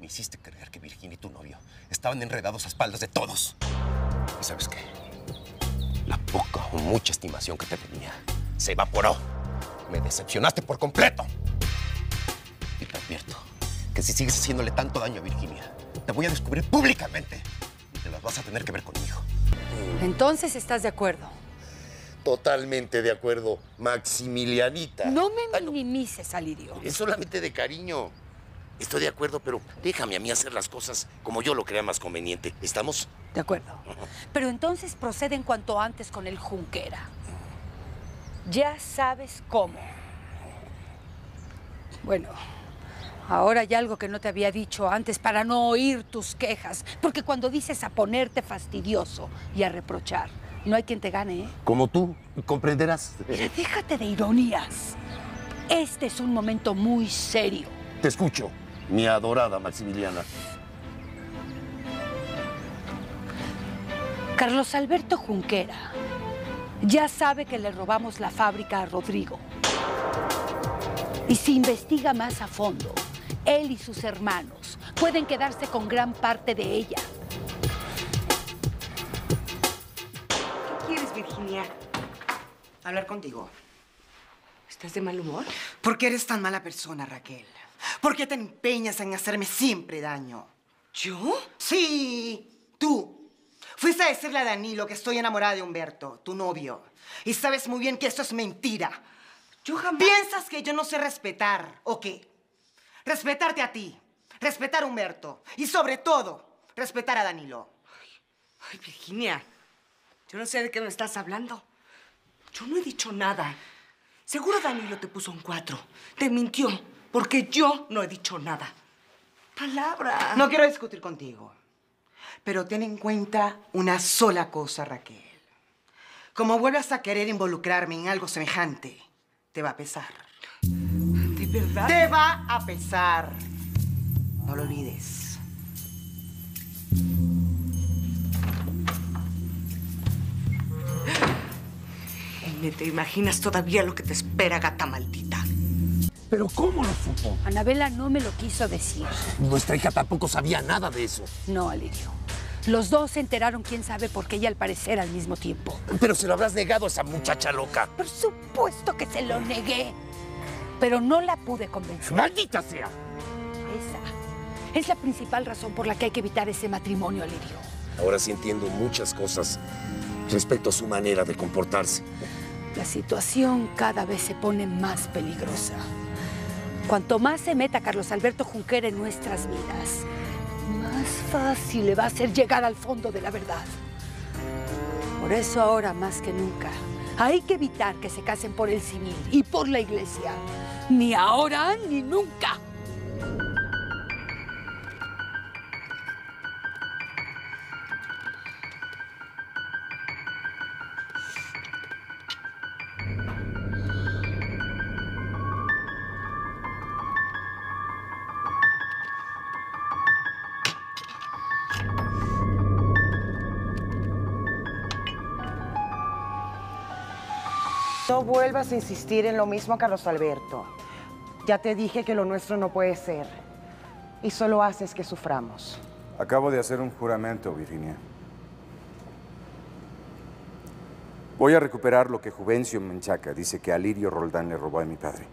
Me hiciste creer que Virginia y tu novio estaban enredados a espaldas de todos. ¿Y sabes qué? La poca o mucha estimación que te tenía se evaporó. Me decepcionaste por completo. Y te advierto que si sigues haciéndole tanto daño a Virginia, te voy a descubrir públicamente y te las vas a tener que ver conmigo. Entonces, ¿estás de acuerdo? Totalmente de acuerdo, Maximilianita. No me minimices, Alirio. Es solamente de cariño. Estoy de acuerdo, pero déjame a mí hacer las cosas como yo lo crea más conveniente. ¿Estamos? De acuerdo. Pero entonces proceden cuanto antes con el Junquera. Ya sabes cómo. Bueno, ahora hay algo que no te había dicho antes para no oír tus quejas. Porque cuando dices a ponerte fastidioso y a reprochar, no hay quien te gane, ¿eh? Como tú, comprenderás. Mira, déjate de ironías. Este es un momento muy serio. Te escucho, mi adorada Maximiliana. Carlos Alberto Junquera ya sabe que le robamos la fábrica a Rodrigo. Y si investiga más a fondo, él y sus hermanos pueden quedarse con gran parte de ella. ¿Qué quieres, Virginia? Hablar contigo. ¿Estás de mal humor? ¿Por qué eres tan mala persona, Raquel? ¿Por qué te empeñas en hacerme siempre daño? ¿Yo? Sí, tú. Fuiste a decirle a Danilo que estoy enamorada de Humberto, tu novio. Y sabes muy bien que esto es mentira. Yo jamás... ¿Piensas que yo no sé respetar o qué? Respetarte a ti, respetar a Humberto y sobre todo, respetar a Danilo. Ay, Virginia, yo no sé de qué me estás hablando. Yo no he dicho nada. Seguro Danilo te puso un 4. Te mintió, porque yo no he dicho nada. Palabra. No quiero discutir contigo, pero ten en cuenta una sola cosa, Raquel. Como vuelvas a querer involucrarme en algo semejante, te va a pesar. ¿De verdad? Te va a pesar. No lo olvides. Ni te imaginas todavía lo que te espera, gata maldita. ¿Pero cómo lo supo? Anabela no me lo quiso decir. Nuestra hija tampoco sabía nada de eso. No, Alirio. Los dos se enteraron, quién sabe por qué, y al parecer al mismo tiempo. Pero se lo habrás negado a esa muchacha loca. Por supuesto que se lo negué. Pero no la pude convencer. ¡Maldita sea! Esa es la principal razón por la que hay que evitar ese matrimonio, Alirio. Ahora sí entiendo muchas cosas respecto a su manera de comportarse. La situación cada vez se pone más peligrosa. Cuanto más se meta Carlos Alberto Junquera en nuestras vidas, más fácil le va a ser llegar al fondo de la verdad. Por eso ahora más que nunca hay que evitar que se casen por el civil y por la iglesia. Ni ahora ni nunca. No vuelvas a insistir en lo mismo, Carlos Alberto. Ya te dije que lo nuestro no puede ser. Y solo haces que suframos. Acabo de hacer un juramento, Virginia. Voy a recuperar lo que Juvencio Menchaca dice que Alirio Roldán le robó a mi padre.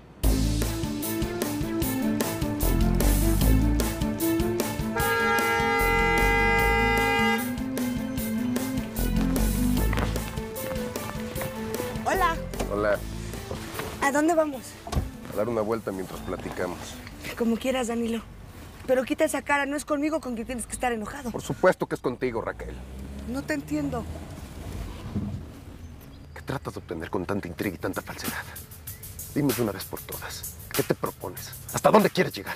Hola. Hola. ¿A dónde vamos? A dar una vuelta mientras platicamos. Como quieras, Danilo. Pero quita esa cara, no es conmigo con quien tienes que estar enojado. Por supuesto que es contigo, Raquel. No te entiendo. ¿Qué tratas de obtener con tanta intriga y tanta falsedad? Dime de una vez por todas. ¿Qué te propones? ¿Hasta dónde quieres llegar?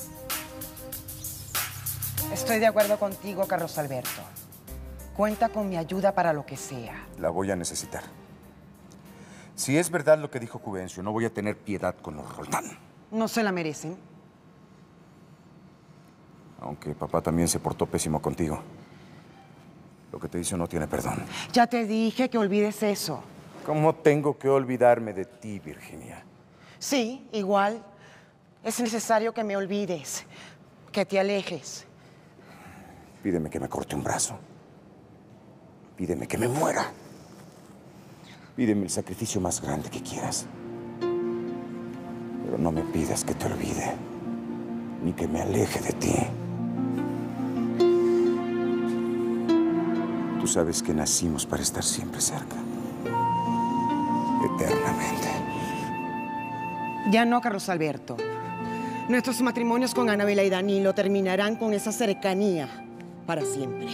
Estoy de acuerdo contigo, Carlos Alberto. Cuenta con mi ayuda para lo que sea. La voy a necesitar. Si es verdad lo que dijo Juvencio, no voy a tener piedad con los Roldán. No se la merecen. Aunque papá también se portó pésimo contigo. Lo que te hizo no tiene perdón. Ya te dije que olvides eso. ¿Cómo tengo que olvidarme de ti, Virginia? Sí, igual. Es necesario que me olvides. Que te alejes. Pídeme que me corte un brazo. Pídeme que me muera. Pídeme el sacrificio más grande que quieras. Pero no me pidas que te olvide, ni que me aleje de ti. Tú sabes que nacimos para estar siempre cerca. Eternamente. Ya no, Carlos Alberto. Nuestros matrimonios con Anabela y Danilo terminarán con esa cercanía para siempre.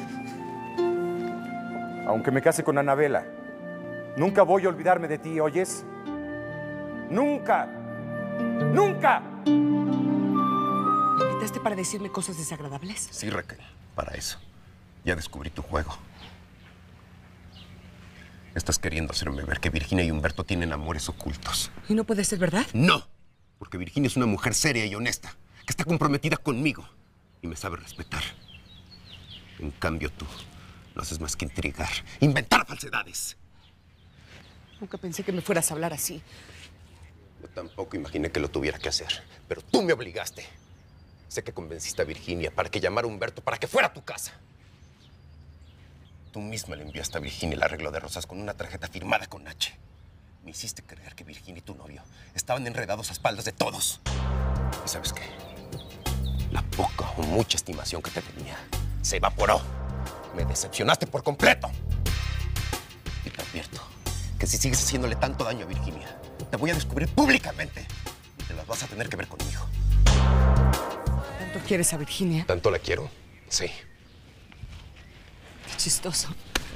Aunque me case con Anabela, nunca voy a olvidarme de ti, ¿oyes? ¡Nunca! ¡Nunca! ¿Me invitaste para decirme cosas desagradables? Sí, Raquel, para eso. Ya descubrí tu juego. Estás queriendo hacerme ver que Virginia y Humberto tienen amores ocultos. ¿Y no puede ser verdad? ¡No! Porque Virginia es una mujer seria y honesta, que está comprometida conmigo y me sabe respetar. En cambio, tú no haces más que intrigar, inventar falsedades. Nunca pensé que me fueras a hablar así. Yo tampoco imaginé que lo tuviera que hacer, pero tú me obligaste. Sé que convenciste a Virginia para que llamara a Humberto para que fuera a tu casa. Tú misma le enviaste a Virginia el arreglo de rosas con una tarjeta firmada con H. Me hiciste creer que Virginia y tu novio estaban enredados a espaldas de todos. ¿Y sabes qué? La poca o mucha estimación que te tenía se evaporó. Me decepcionaste por completo. Y te advierto que si sigues haciéndole tanto daño a Virginia, te voy a descubrir públicamente y te las vas a tener que ver conmigo. ¿Tanto quieres a Virginia? ¿Tanto la quiero? Sí. Qué chistoso.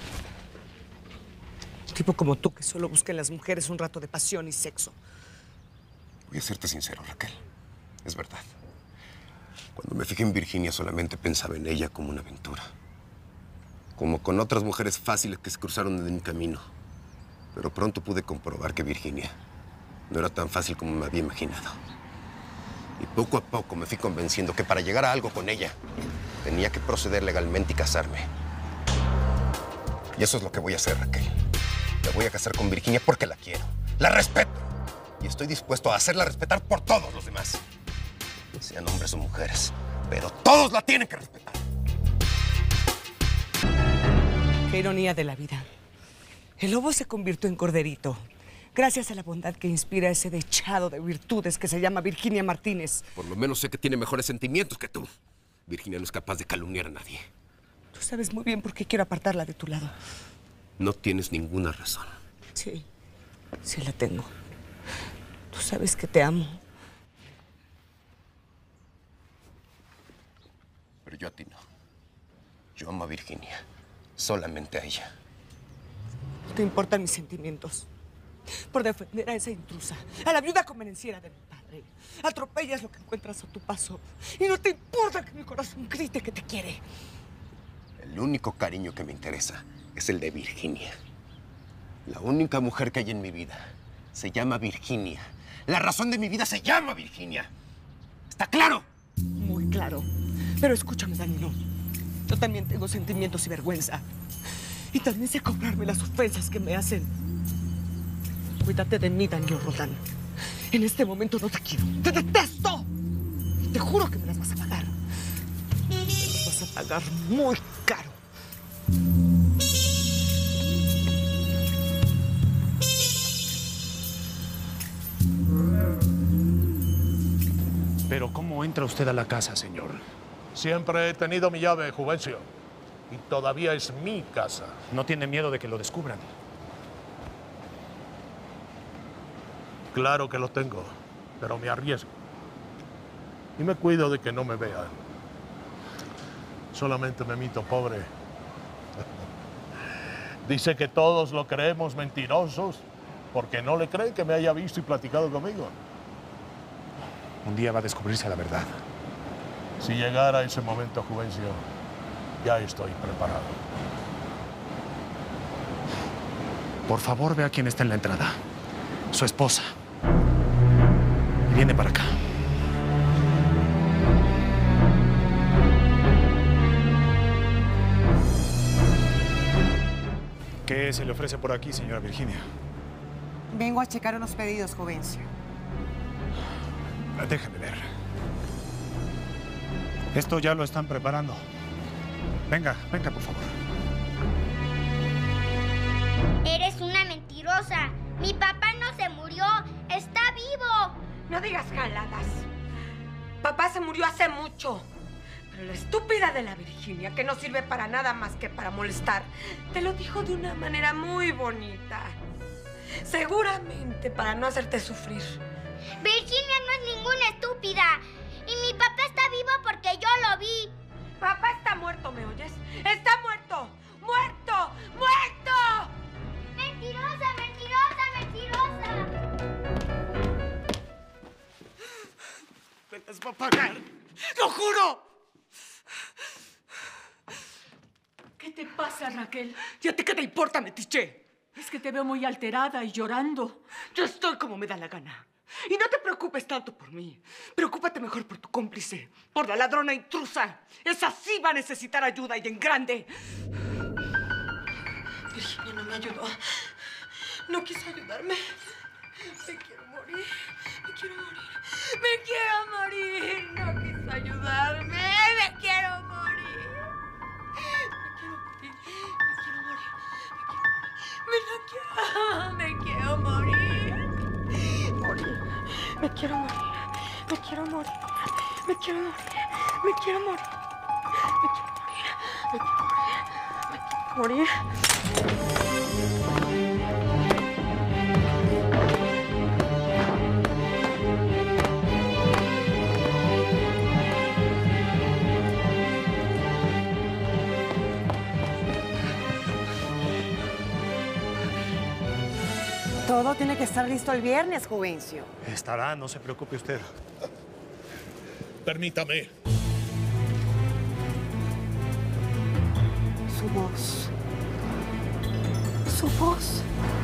Un tipo como tú que solo busca en las mujeres un rato de pasión y sexo. Voy a serte sincero, Raquel. Es verdad. Cuando me fijé en Virginia solamente pensaba en ella como una aventura. Como con otras mujeres fáciles que se cruzaron en mi camino. Pero pronto pude comprobar que Virginia no era tan fácil como me había imaginado. Y poco a poco me fui convenciendo que para llegar a algo con ella tenía que proceder legalmente y casarme. Y eso es lo que voy a hacer, Raquel. Me voy a casar con Virginia porque la quiero. La respeto. Y estoy dispuesto a hacerla respetar por todos los demás. Sean hombres o mujeres. Pero todos la tienen que respetar. Qué ironía de la vida. El lobo se convirtió en corderito gracias a la bondad que inspira ese dechado de virtudes que se llama Virginia Martínez. Por lo menos sé que tiene mejores sentimientos que tú. Virginia no es capaz de calumniar a nadie. Tú sabes muy bien por qué quiero apartarla de tu lado. No tienes ninguna razón. Sí, sí la tengo. Tú sabes que te amo. Pero yo a ti no. Yo amo a Virginia. Solamente a ella. No te importan mis sentimientos. Por defender a esa intrusa, a la viuda convenenciera de mi padre. Atropellas lo que encuentras a tu paso. Y no te importa que mi corazón grite que te quiere. El único cariño que me interesa es el de Virginia. La única mujer que hay en mi vida se llama Virginia. La razón de mi vida se llama Virginia. ¿Está claro? Muy claro. Pero escúchame, Danilo. Yo también tengo sentimientos y vergüenza. Y también sé cobrarme las ofensas que me hacen. Cuídate de mí, Danilo Roldán. En este momento no te quiero. ¡Te detesto! Y te juro que me las vas a pagar. Me las vas a pagar muy caro. Pero ¿cómo entra usted a la casa, señor? Siempre he tenido mi llave, Juvencio. Y todavía es mi casa. ¿No tiene miedo de que lo descubran? Claro que lo tengo, pero me arriesgo. Y me cuido de que no me vean. Solamente me mito pobre. Dice que todos lo creemos mentirosos porque no le creen que me haya visto y platicado conmigo. Un día va a descubrirse la verdad. Si llegara ese momento, Juvencio, ya estoy preparado. Por favor, vea quién está en la entrada. Su esposa. Y viene para acá. ¿Qué se le ofrece por aquí, señora Virginia? Vengo a checar unos pedidos, Juvencio. Déjeme ver. Esto ya lo están preparando. Venga, venga, por favor. Eres una mentirosa. Mi papá no se murió. Está vivo. No digas jaladas. Papá se murió hace mucho. Pero la estúpida de la Virginia, que no sirve para nada más que para molestar, te lo dijo de una manera muy bonita. Seguramente para no hacerte sufrir. Virginia no es ninguna estúpida. Y mi papá está vivo porque yo lo vi. Papá está muerto, ¿me oyes? ¡Está muerto! ¡Muerto! ¡Muerto! ¡Mentirosa, mentirosa, mentirosa! ¡Me las va a pagar! ¡Lo juro! ¿Qué te pasa, Raquel? ¿Y a ti qué te importa, metiche? Es que te veo muy alterada y llorando. Yo estoy como me da la gana. Y no te preocupes tanto por mí. Preocúpate mejor por tu cómplice, por la ladrona intrusa. Esa sí va a necesitar ayuda y en grande. Virginia no me ayudó. No quiso ayudarme. Me quiero morir. Me quiero morir. Me quiero morir. No quiso ayudarme. Me quiero morir. Me quiero morir. Me quiero morir. Me quiero morir. Me quiero morir. Me quiero morir. Me quiero morir. Me quiero morir. Me quiero morir. Todo tiene que estar listo el viernes, Juvencio. Estará, no se preocupe usted. Permítame. Su voz. Su voz.